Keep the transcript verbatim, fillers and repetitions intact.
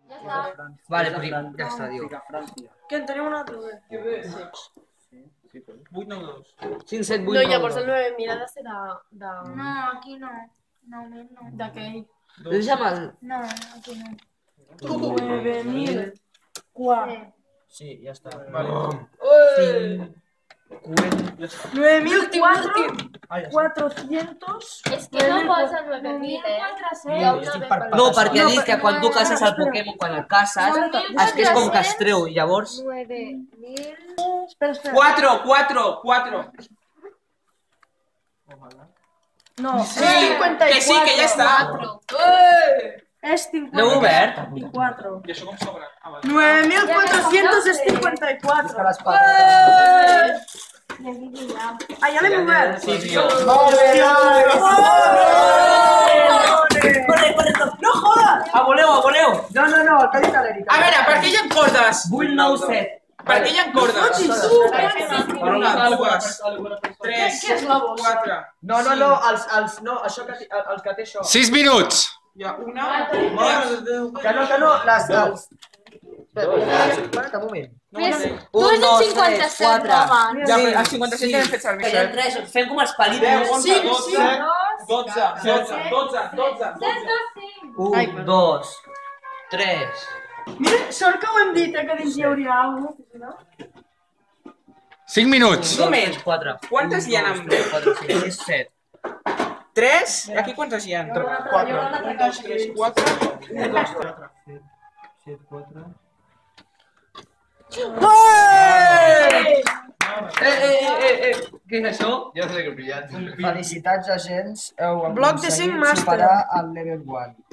Vale, pues ja està, diu. Que en tenim un altre, bé. Que bé. vuit nou dos. cinc set No, vuit nou llavors el dos. nueve mil ha de ser de... No, aquí no. nou mil no. D'aquell. Deixa'm el... No, aquí no. nueve mil. quatre. Sí, ja està. Vale. nueve mil cuatrocientos. És que no posa nueve mil, eh? No, perquè ha dit que quan tu caces el Pokémon, quan el caces, és que és com que es treu, llavors... nueve mil... Espera, espera. cuatro, cuatro, cuatro. No, Sí, que sí, que ja està. és L'heu obert? cinquanta y cuatro. I això com s'obre? Ah, vale. nueve mil cuatrocientos cincuenta y cuatro. Ah, ja l'hem obert. Sí, tio. No jodas! A voleu, a voleu! No, no, no, el que ha dit l'Eric. A veure, per què hi ha cordes? vuit nou set. Per què hi ha cordes? Una, dues, tres, quatre. No, no, no, els, els, no, això que, els que té això. sis minuts. Hi ha una... Mare de Déu. Que no, que no, les... Els... Espera't un moment. Tu és Un, el dos, tres, cinquanta-set, quatre. home. Ja, però el cinquanta-set ja hem fet servir. Que hi ha tres, fem com els deu, palíndroms. onze, dotze, dotze, dotze, dotze, dotze. Un, dos, tres. Mira, sort que ho hem dit, eh, que dins hi hauria alguna cosa. cinc minuts. Un moment. Quatre. Quantes hi ha amb tres, quatre, cinc, sis, set. tres? I aquí quantes hi ha? Quatre. Un, dos, tres, quatre. Un, dos, tres. set, quatre. Eh! Eh, eh, eh, eh, què és això? Felicitats, agents, heu Bloc de cinc aconseguit màster. superar el level one.